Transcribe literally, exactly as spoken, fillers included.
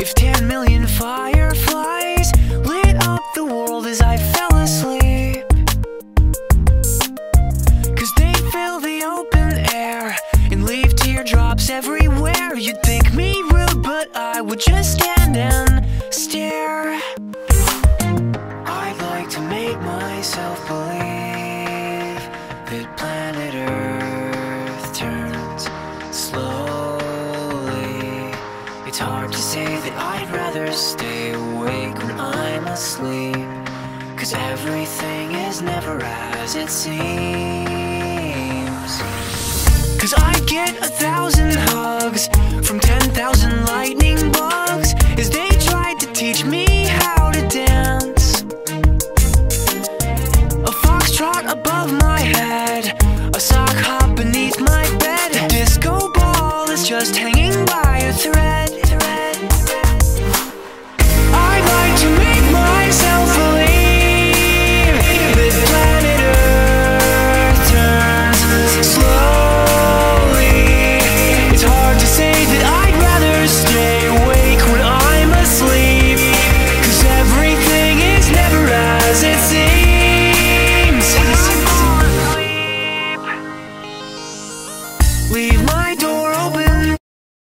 if ten million fireflies lit up the world as I fell asleep? 'Cause they fill the open air and leave teardrops everywhere. You'd think me rude, but I would just stand and stare. I'd like to make myself believe that planet Earth turns slowly. It's hard to say that I'd rather stay awake when I'm asleep, 'cause everything is never as it seems. 'Cause I get a thousand hugs from ten thousand